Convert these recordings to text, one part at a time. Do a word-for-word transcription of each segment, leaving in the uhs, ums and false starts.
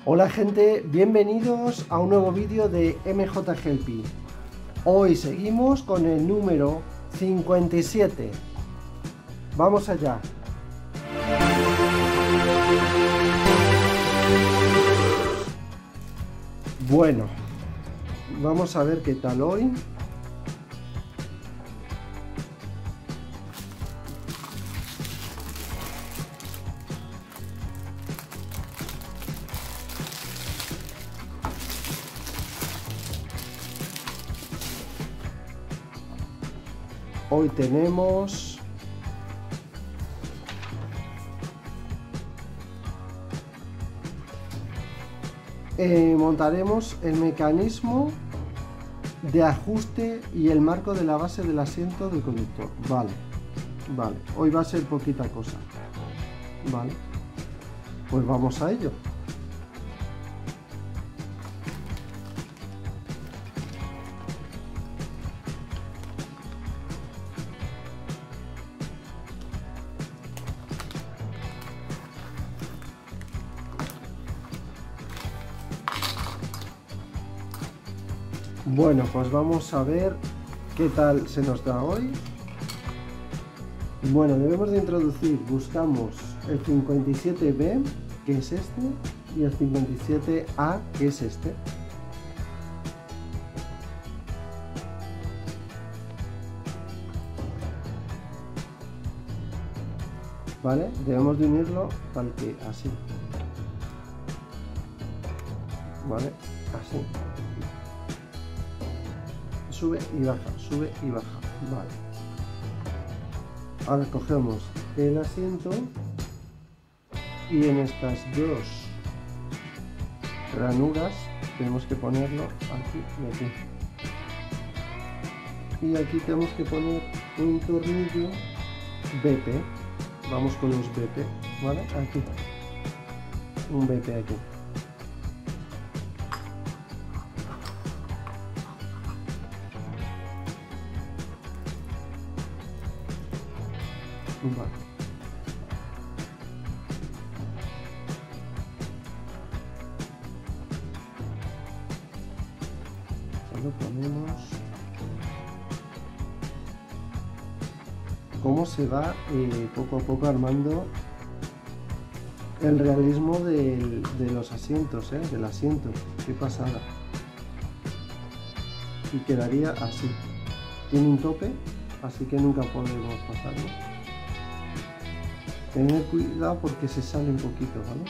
Hola gente, bienvenidos a un nuevo vídeo de M J Helpy. Hoy seguimos con el número cincuenta y siete. Vamos allá. Bueno, vamos a ver qué tal hoy. Hoy tenemos eh, montaremos el mecanismo de ajuste y el marco de la base del asiento del conductor. Vale, vale, hoy va a ser poquita cosa. Vale, pues vamos a ello. Bueno, pues vamos a ver qué tal se nos da hoy. Bueno, debemos de introducir, buscamos el cincuenta y siete B, que es este, y el cincuenta y siete A, que es este. Vale, debemos de unirlo tal que así. Vale, así. Sube y baja, sube y baja. Vale. Ahora cogemos el asiento y en estas dos ranuras tenemos que ponerlo aquí y aquí. Y aquí tenemos que poner un tornillo B P. Vamos con los B P, ¿vale? Aquí. Un B P aquí. Vale. Lo ponemos. Cómo se va eh, poco a poco armando el realismo del, de los asientos, ¿eh? Del asiento. Qué pasada. Y quedaría así. Tiene un tope, así que nunca podemos pasarlo. Tener cuidado porque se sale un poquito, ¿vale?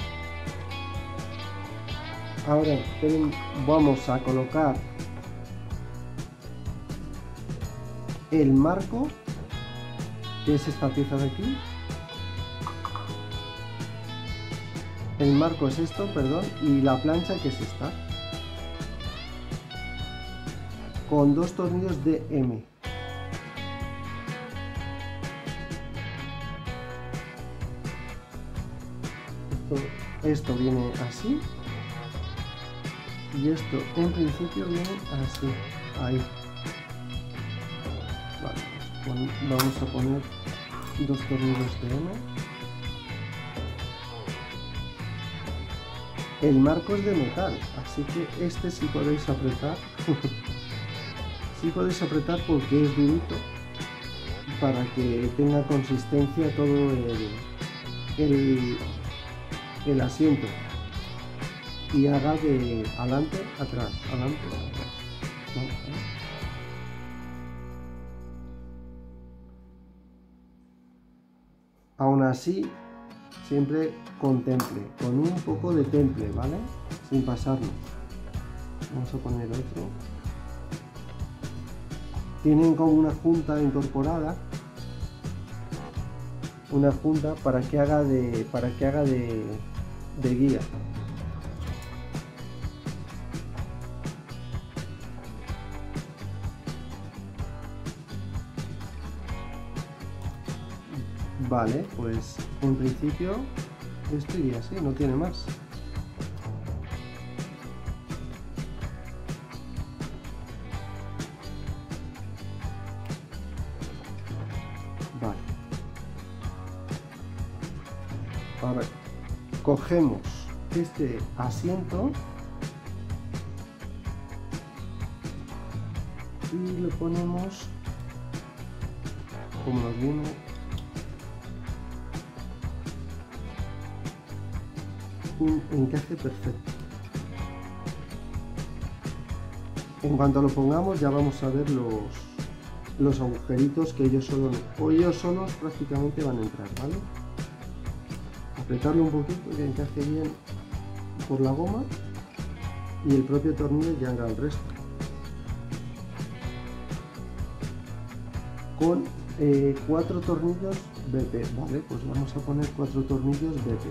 Ahora vamos a colocar el marco, que es esta pieza de aquí. El marco es esto, perdón, y la plancha, que es esta, con dos tornillos de M. Esto viene así y esto en principio viene así, ahí. Vale, pues vamos a poner dos tornillos de M. El marco es de metal, así que este sí podéis apretar. Sí podéis apretar porque es durito, para que tenga consistencia todo el, el el asiento y haga de adelante, atrás, adelante, atrás. ¿Vale? Aún así, siempre con temple, con un poco de temple, ¿vale? Sin pasarnos. Vamos a poner otro. Tienen como una junta incorporada, una junta para que haga de para que haga de de guía. Vale, pues en principio esto iría así, no tiene más. Vale. Ahora cogemos este asiento y le ponemos como nos viene un encaje perfecto. En cuanto lo pongamos ya vamos a ver los, los agujeritos que ellos solos, o ellos solos prácticamente van a entrar, ¿vale? Apretarlo un poquito que encaje bien por la goma y el propio tornillo ya hará el resto. Con eh, cuatro tornillos B P, ¿vale? Pues vamos a poner cuatro tornillos B P.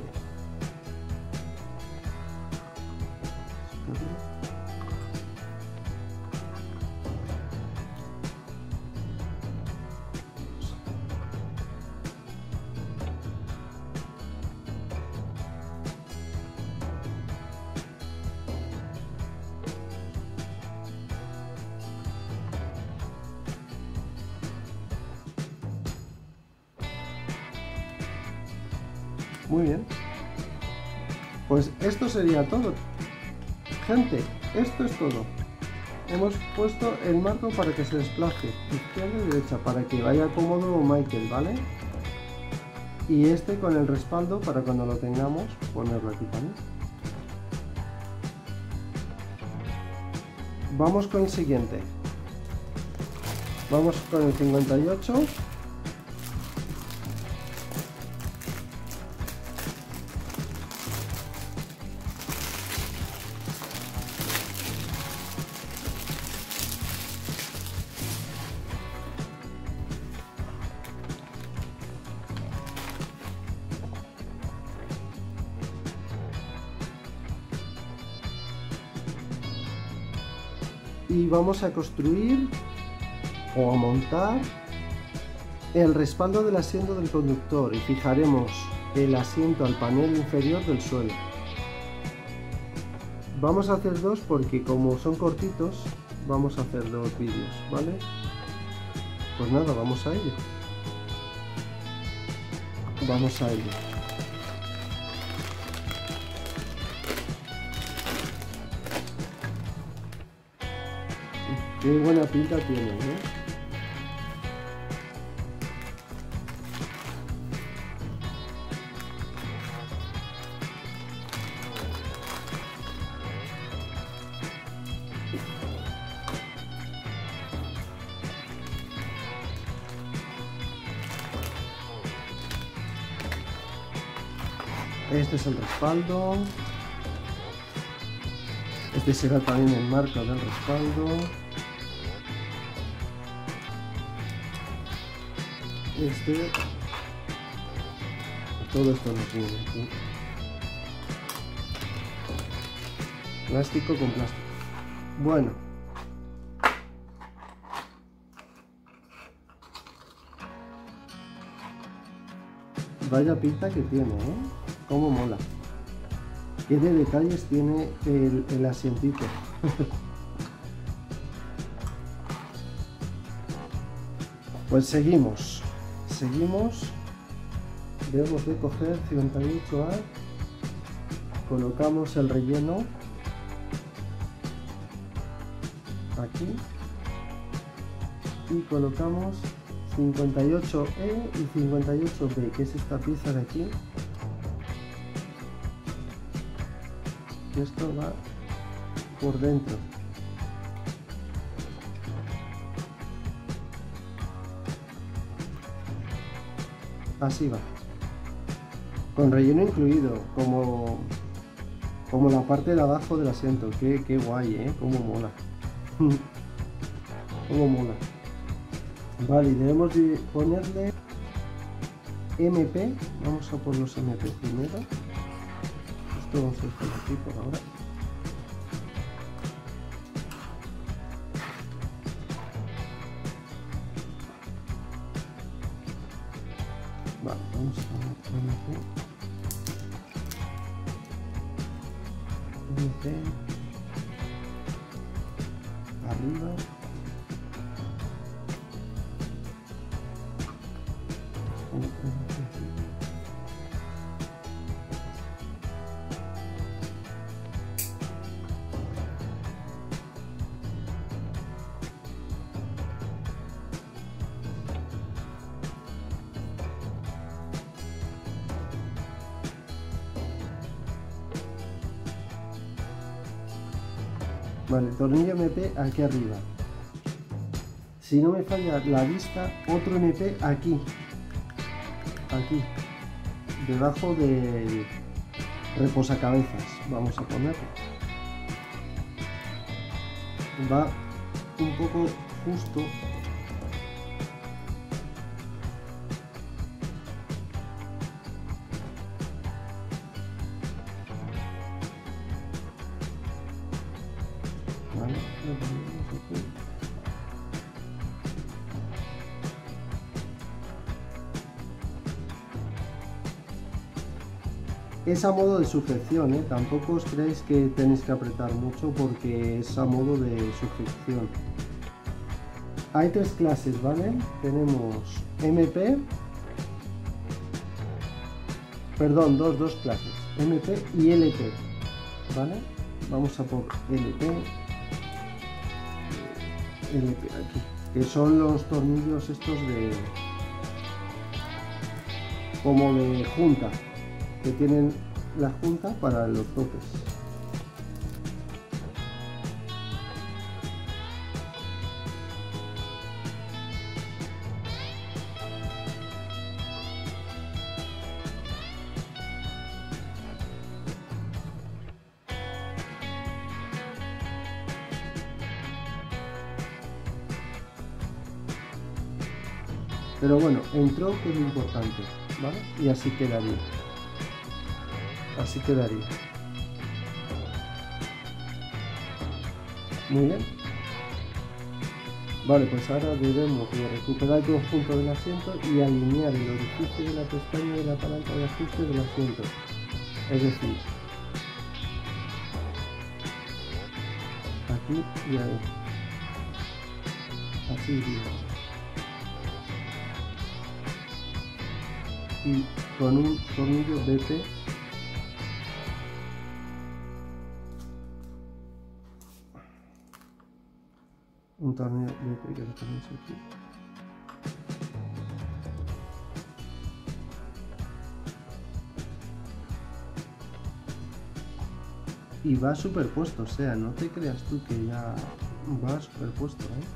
Muy bien, pues esto sería todo, gente, esto es todo. Hemos puesto el marco para que se desplace izquierda y derecha, para que vaya cómodo Michael, ¿vale? Y este con el respaldo para cuando lo tengamos ponerlo aquí también. Vamos con el siguiente, vamos con el cincuenta y ocho. Y vamos a construir o a montar el respaldo del asiento del conductor y fijaremos el asiento al panel inferior del suelo. Vamos a hacer dos porque como son cortitos vamos a hacer dos vídeos, ¿vale? Pues nada, vamos a ello. Vamos a ello. Qué buena pinta tiene, ¿no? Este es el respaldo. Este será también el marco del respaldo. Este, todo esto nos viene aquí. Plástico con plástico. Bueno, vaya pinta que tiene, ¿eh? Cómo mola. Qué de detalles tiene el, el asientito. Pues seguimos. Seguimos, debemos de coger cincuenta y ocho A, colocamos el relleno aquí y colocamos cincuenta y ocho E y cincuenta y ocho B, que es esta pieza de aquí, y esto va por dentro. Así va, con relleno incluido, como, como la parte de abajo del asiento. Qué, qué guay, ¿eh? Cómo mola. Cómo mola. Vale, y debemos de ponerle M P. Vamos a por los M P primero. Esto vamos a dejar aquí por ahora. Vale, vamos a poner M P. M P. Arriba. Vale, tornillo M P aquí arriba. Si no me falla la vista, otro M P aquí. Aquí. Debajo del reposacabezas. Vamos a ponerlo. Va un poco justo. Vale, lo ponemos aquí. Es a modo de sujeción, ¿eh? Tampoco os creéis que tenéis que apretar mucho porque es a modo de sujeción. Hay tres clases, ¿vale? Tenemos M P, perdón, dos, dos clases, M P y L T, ¿vale? Vamos a por L T, L T aquí, que son los tornillos estos de, como de junta, que tienen la junta para los topes. Pero bueno, entró, que es lo importante, ¿vale? Y así quedaría. Así quedaría. Muy bien. Vale, pues ahora debemos de recuperar el conjunto del asiento y alinear el orificio de la pestaña de la palanca de ajuste del asiento. Es decir, aquí y ahí. Así iría. Y con un tornillo B P un tornillo B P que lo tenemos aquí. Y va superpuesto, o sea, no te creas tú que ya va superpuesto, ¿eh?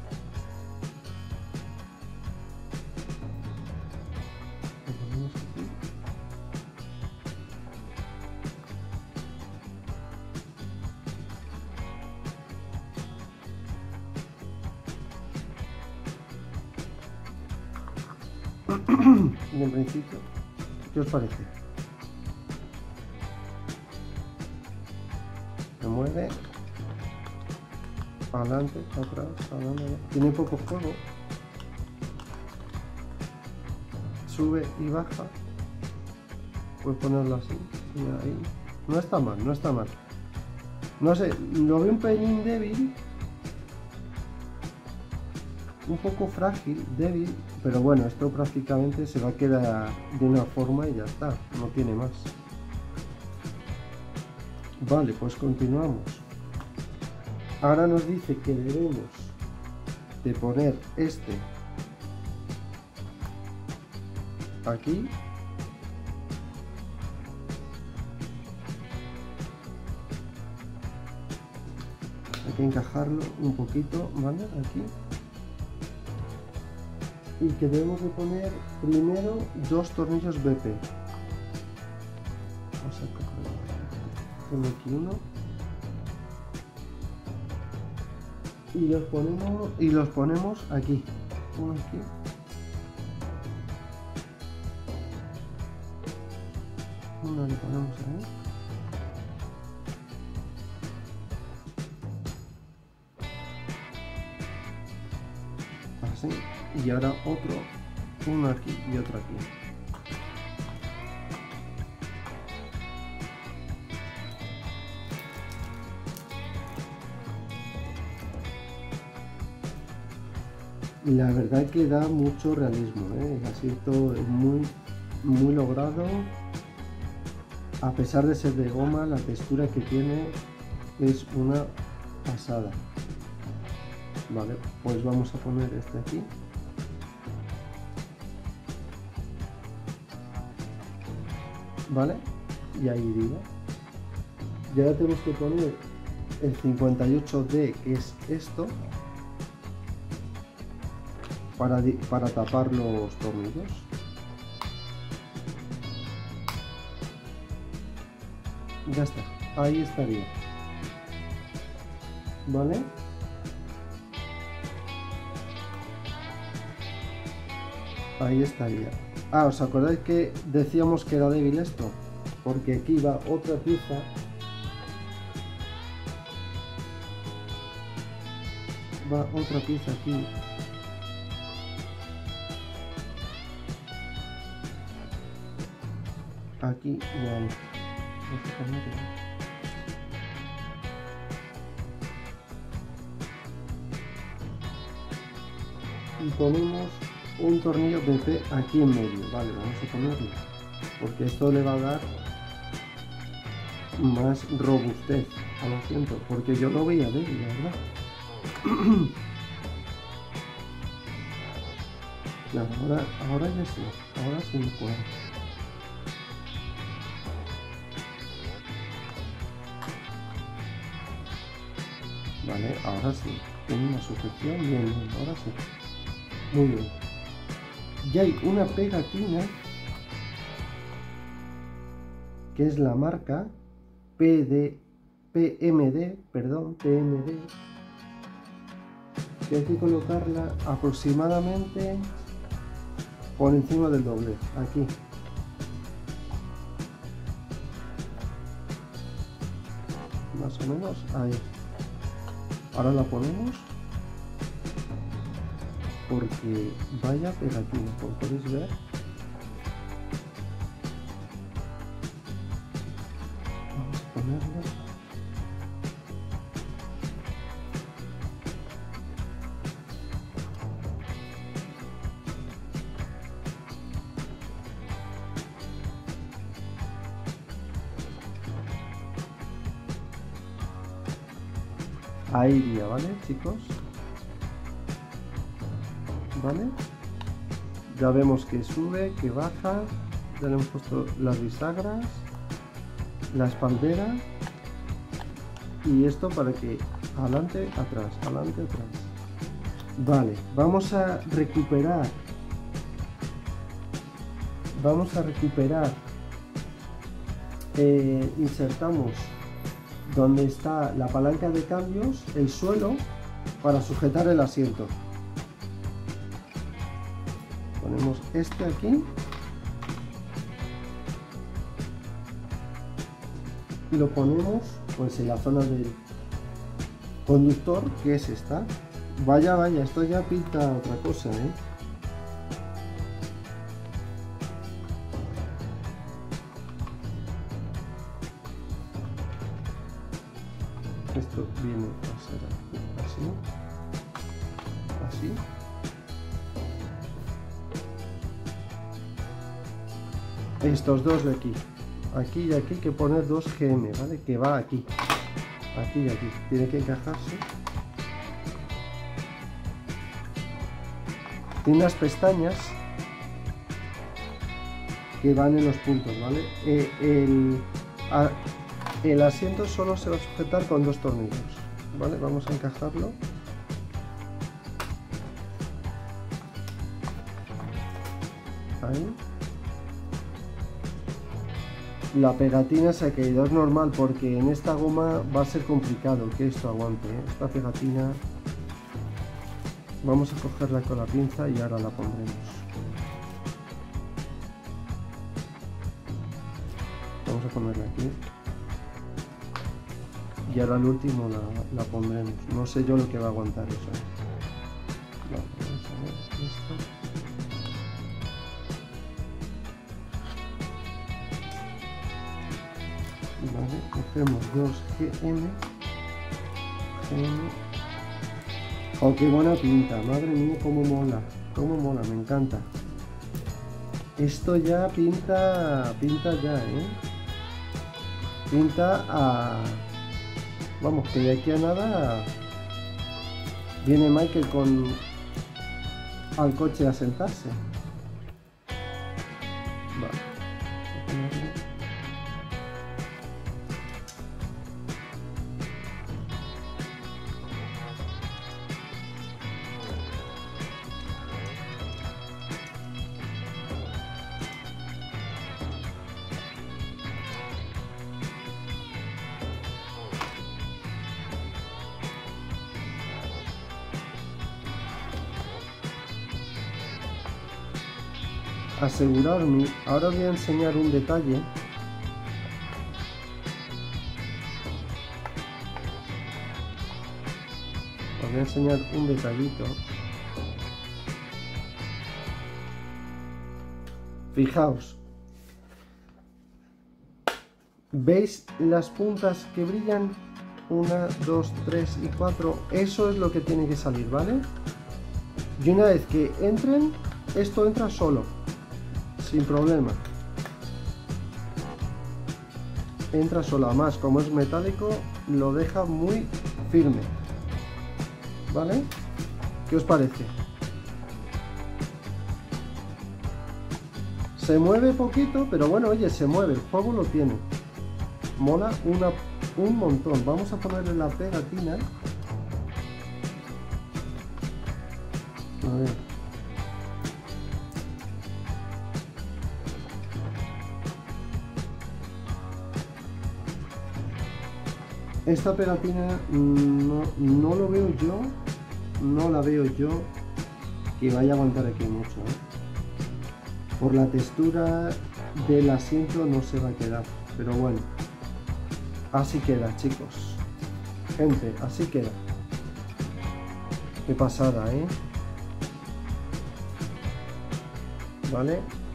Y en principio, ¿qué os parece? Se mueve adelante, atrás, adelante. Tiene poco juego, sube y baja. Puedes ponerlo así y ahí. No está mal, no está mal. No sé, lo veo un pelín débil, un poco frágil, débil, pero bueno, esto prácticamente se va a quedar de una forma y ya está, no tiene más. Vale, pues continuamos. Ahora nos dice que debemos de poner este aquí. Hay que encajarlo un poquito, ¿vale? Aquí. Y que debemos de poner primero dos tornillos B P. Vamos a coger aquí uno. Y los ponemos y los ponemos aquí. Uno aquí. Uno le ponemos ahí. Así. Y ahora otro, uno aquí y otro aquí. Y la verdad que da mucho realismo, ¿eh? El asiento es muy, muy logrado. A pesar de ser de goma, la textura que tiene es una pasada. Vale, pues vamos a poner este aquí. Vale, y ahí iría. Y ahora tenemos que poner el cincuenta y ocho D, que es esto, para, para tapar los tornillos. Ya está, ahí estaría. ¿Vale? Ahí estaría. Ah, ¿os acordáis que decíamos que era débil esto? Porque aquí va otra pieza. Va otra pieza aquí. Aquí y ahí. Y ponemos un tornillo de P aquí en medio. Vale, vamos a ponerlo. Porque esto le va a dar más robustez al asiento. Porque yo lo veía débil, la verdad. Claro, ahora, ahora ya sí. Ahora sí me puedo. Vale, ahora sí. Tiene una sujeción bien, bien, ahora sí. Muy bien. Ya hay una pegatina que es la marca P D, P M D, perdón, P M D, que hay que colocarla aproximadamente por encima del doblez, aquí. Más o menos ahí. Ahora la ponemos porque vaya pegatina, como podéis ver. Vamos a ponerla. Ahí iría, ¿vale, chicos? ¿Vale? Ya vemos que sube, que baja. Ya le hemos puesto las bisagras, la espaldera, y esto para que adelante, atrás, adelante, atrás. Vale, vamos a recuperar. Vamos a recuperar. Eh, insertamos donde está la palanca de cambios, el suelo, para sujetar el asiento. Ponemos este aquí y lo ponemos pues en la zona del conductor, que es esta. Vaya, vaya, esto ya pinta otra cosa, ¿eh? Esto viene a ser así, así. Estos dos de aquí, aquí y aquí, hay que poner dos G M, ¿vale? Que va aquí, aquí y aquí, tiene que encajarse. Tiene unas pestañas que van en los puntos, ¿vale? Eh, el, a, el asiento solo se va a sujetar con dos tornillos, ¿vale? Vamos a encajarlo. Ahí. La pegatina se ha caído, es normal porque en esta goma va a ser complicado que esto aguante, ¿eh? Esta pegatina vamos a cogerla con la pinza y ahora la pondremos. Vamos a ponerla aquí y ahora al último la, la pondremos. No sé yo lo que va a aguantar eso. Vale, vamos a ver esto. Vale, cogemos dos G M. G M. Oh, qué buena pinta, madre mía, cómo mola, cómo mola, me encanta. Esto ya pinta, pinta ya, ¿eh? Pinta a... Vamos, que de aquí a nada viene Michael con al coche a sentarse. Vale. asegurarme. Ahora os voy a enseñar un detalle. Os voy a enseñar un detallito. Fijaos. ¿Veis las puntas que brillan? Una, dos, tres y cuatro. Eso es lo que tiene que salir, ¿vale? Y una vez que entren, esto entra solo, sin problema. Entra solo, además como es metálico, lo deja muy firme. ¿Vale? ¿Qué os parece? Se mueve poquito, pero bueno, oye, se mueve, el juego lo tiene. Mola una, un montón. Vamos a ponerle la pegatina. A ver. Esta pegatina no, no lo veo yo, no la veo yo que vaya a aguantar aquí mucho, ¿eh? Por la textura del asiento no se va a quedar, pero bueno, así queda, chicos. Gente, así queda. Qué pasada, ¿eh? Vale.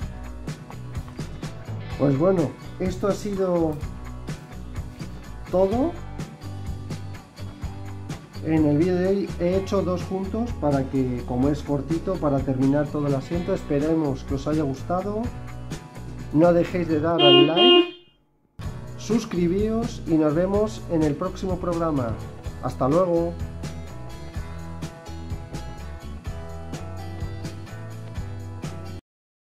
Pues bueno, esto ha sido todo. En el vídeo de hoy he hecho dos juntos para que, como es cortito, para terminar todo el asiento. Esperemos que os haya gustado. No dejéis de dar al like, suscribíos y nos vemos en el próximo programa. Hasta luego.